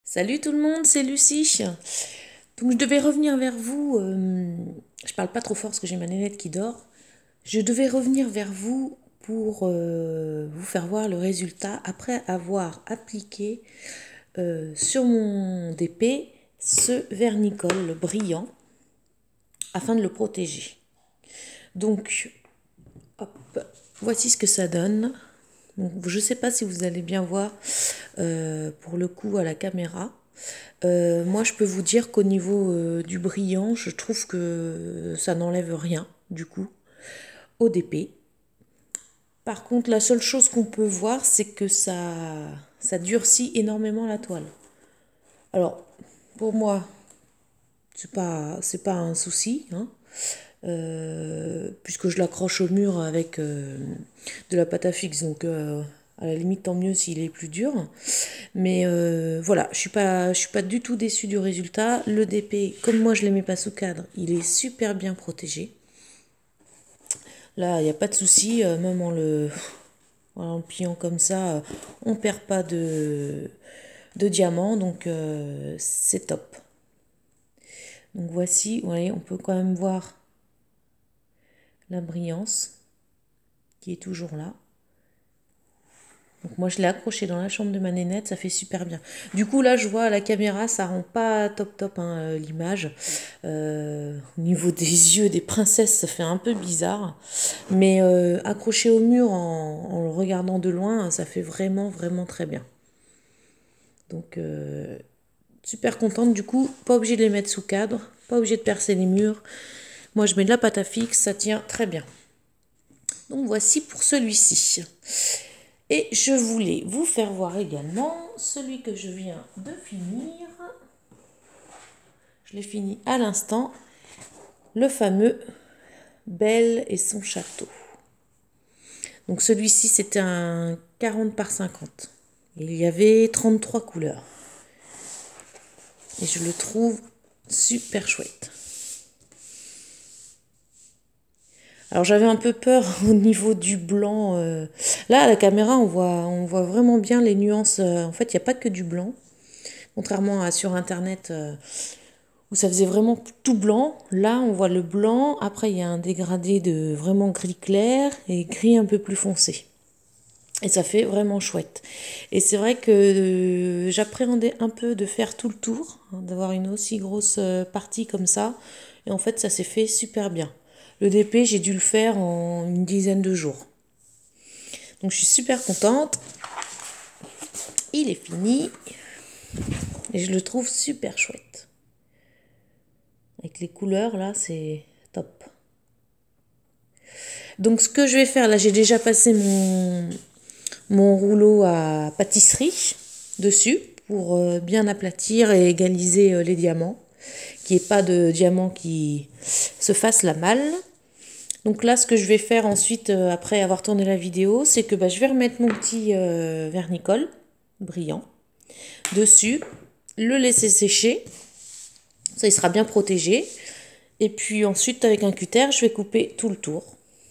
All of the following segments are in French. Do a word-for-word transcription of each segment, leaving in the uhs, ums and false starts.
Salut tout le monde, c'est Lucie. Donc je devais revenir vers vous, euh, je parle pas trop fort parce que j'ai ma nénette qui dort. Je devais revenir vers vous pour euh, vous faire voir le résultat après avoir appliqué euh, sur mon D P ce vernicole brillant afin de le protéger. Donc, hop, voici ce que ça donne. Donc, je ne sais pas si vous allez bien voir euh, pour le coup à la caméra. Euh, moi, je peux vous dire qu'au niveau euh, du brillant, je trouve que ça n'enlève rien du coup au D P. Par contre, la seule chose qu'on peut voir, c'est que ça, ça durcit énormément la toile. Alors, pour moi, c'est pas, c'est pas un souci, hein, euh, puisque je l'accroche au mur avec euh, de la pâte à fixe, donc euh, à la limite tant mieux s'il est plus dur. Mais euh, voilà, je suis pas, je suis pas du tout déçue du résultat. Le D P, comme moi je ne les mets pas sous cadre, il est super bien protégé. Là, il n'y a pas de souci, euh, même en le, en le pliant comme ça, euh, on ne perd pas de, de diamant, donc euh, c'est top. Donc voici, vous voyez, on peut quand même voir la brillance qui est toujours là. Donc moi je l'ai accroché dans la chambre de ma nénette, ça fait super bien. Du coup là je vois à la caméra, ça rend pas top top hein, euh, l'image. Euh, au niveau des yeux des princesses, ça fait un peu bizarre. Mais euh, accroché au mur en, en le regardant de loin, ça fait vraiment vraiment très bien. Donc euh, super contente du coup, pas obligé de les mettre sous cadre, pas obligé de percer les murs. Moi je mets de la pâte à fixe, ça tient très bien. Donc voici pour celui-ci. Et je voulais vous faire voir également celui que je viens de finir. Je l'ai fini à l'instant. Le fameux Belle et son château. Donc celui-ci c'était un quarante par cinquante. Il y avait trente-trois couleurs. Et je le trouve super chouette. Alors j'avais un peu peur au niveau du blanc. Euh. Là, à la caméra, on voit, on voit vraiment bien les nuances. En fait, il n'y a pas que du blanc. Contrairement à sur Internet, euh, où ça faisait vraiment tout blanc. Là, on voit le blanc. Après, il y a un dégradé de vraiment gris clair et gris un peu plus foncé. Et ça fait vraiment chouette. Et c'est vrai que euh, j'appréhendais un peu de faire tout le tour, hein, d'avoir une aussi grosse euh, partie comme ça. Et en fait, ça s'est fait super bien. Le D P, j'ai dû le faire en une dizaine de jours. Donc, je suis super contente. Il est fini. Et je le trouve super chouette. Avec les couleurs, là, c'est top. Donc, ce que je vais faire, là, j'ai déjà passé mon, mon rouleau à pâtisserie dessus pour euh, bien aplatir et égaliser euh, les diamants. Qu'il n'y ait pas de diamants qui se fassent la malle. Donc là, ce que je vais faire ensuite, euh, après avoir tourné la vidéo, c'est que bah, je vais remettre mon petit euh, vernicole brillant dessus, le laisser sécher. Ça, il sera bien protégé. Et puis ensuite, avec un cutter, je vais couper tout le tour.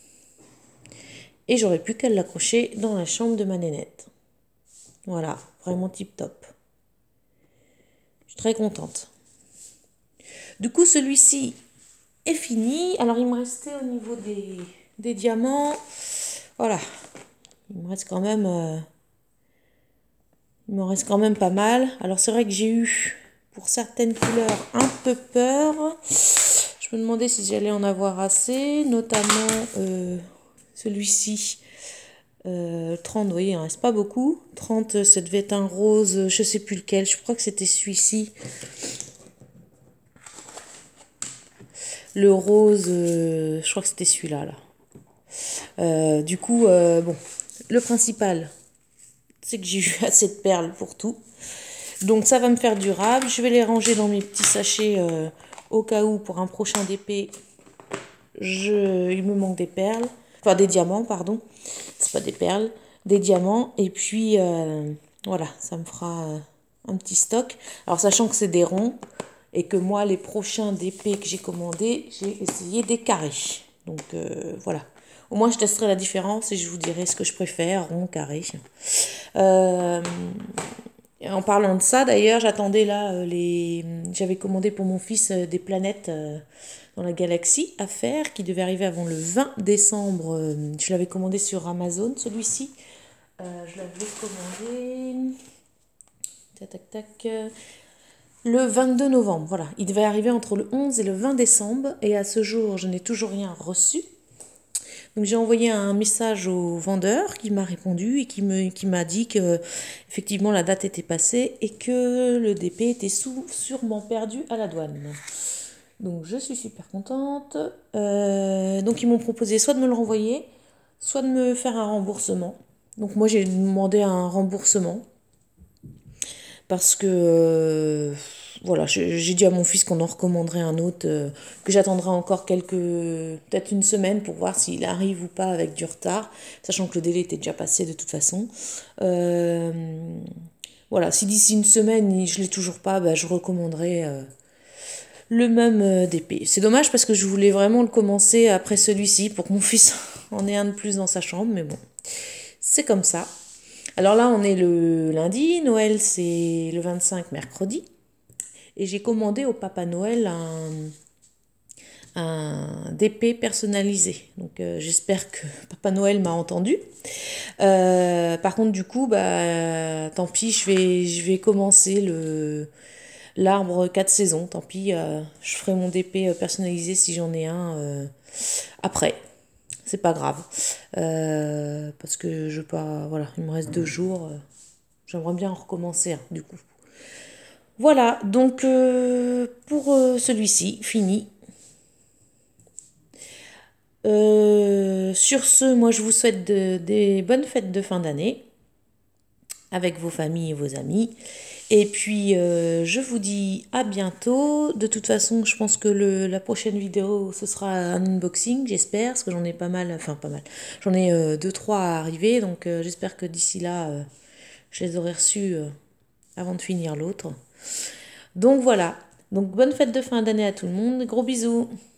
Et j'aurai plus qu'à l'accrocher dans la chambre de ma nénette. Voilà, vraiment tip top. Je suis très contente. Du coup, celui-ci est fini. Alors, il me restait au niveau des, des diamants. Voilà. Il me reste quand même... Euh, il me reste quand même pas mal. Alors, c'est vrai que j'ai eu, pour certaines couleurs, un peu peur. Je me demandais si j'allais en avoir assez. Notamment euh, celui-ci. Euh, trente, vous voyez, il ne reste pas beaucoup. trente, ça devait être un rose, je ne sais plus lequel. Je crois que c'était celui-ci. Le rose, euh, je crois que c'était celui-là. Là. Euh, du coup, euh, bon, le principal, c'est que j'ai eu assez de perles pour tout. Donc ça va me faire durable. Je vais les ranger dans mes petits sachets euh, au cas où pour un prochain D P, je, il me manque des perles. Enfin, des diamants, pardon. C'est pas des perles, des diamants. Et puis, euh, voilà, ça me fera euh, un petit stock. Alors, sachant que c'est des ronds et que moi, les prochains D P que j'ai commandés, j'ai essayé des carrés. Donc, euh, voilà. Au moins, je testerai la différence et je vous dirai ce que je préfère, rond, carré. Euh, En parlant de ça, d'ailleurs, j'attendais là euh, les. J'avais commandé pour mon fils euh, des planètes euh, dans la galaxie à faire qui devait arriver avant le vingt décembre. Euh, je l'avais commandé sur Amazon, celui-ci. Euh, je l'avais commandé. Tac, tac, tac. euh, Le vingt-deux novembre, voilà. Il devait arriver entre le onze et le vingt décembre. Et à ce jour, je n'ai toujours rien reçu. Donc j'ai envoyé un message au vendeur qui m'a répondu et qui me, qui m'a dit que effectivement la date était passée et que le D P était sous, sûrement perdu à la douane. Donc je suis super contente. Euh, donc ils m'ont proposé soit de me le renvoyer, soit de me faire un remboursement. Donc moi j'ai demandé un remboursement parce que euh, voilà, j'ai dit à mon fils qu'on en recommanderait un autre, euh, que j'attendrai encore quelques, peut-être une semaine pour voir s'il arrive ou pas avec du retard, sachant que le délai était déjà passé de toute façon. Euh, voilà, si d'ici une semaine je l'ai toujours pas, bah, je recommanderai euh, le même euh, D P. C'est dommage parce que je voulais vraiment le commencer après celui-ci pour que mon fils en ait un de plus dans sa chambre, mais bon, c'est comme ça. Alors là, on est le lundi, Noël c'est le vingt-cinq, mercredi. Et j'ai commandé au Papa Noël un, un D P personnalisé. Donc euh, j'espère que Papa Noël m'a entendu. Euh, par contre, du coup, bah, tant pis, je vais, je vais commencer le l'arbre quatre saisons. Tant pis, euh, je ferai mon D P personnalisé si j'en ai un euh, après. C'est pas grave. Euh, parce que je pas. Voilà, il me reste deux jours. Euh, J'aimerais bien en recommencer un, du coup. Voilà, donc euh, pour euh, celui-ci, fini. Euh, sur ce, moi je vous souhaite de- des bonnes fêtes de fin d'année avec vos familles et vos amis. Et puis euh, je vous dis à bientôt. De toute façon, je pense que le, la prochaine vidéo, ce sera un unboxing, j'espère, parce que j'en ai pas mal, enfin pas mal. J'en ai euh, deux, trois à arriver, donc euh, j'espère que d'ici là, euh, je les aurai reçus euh, avant de finir l'autre. Donc voilà. Donc bonne fête de fin d'année à tout le monde. Gros bisous.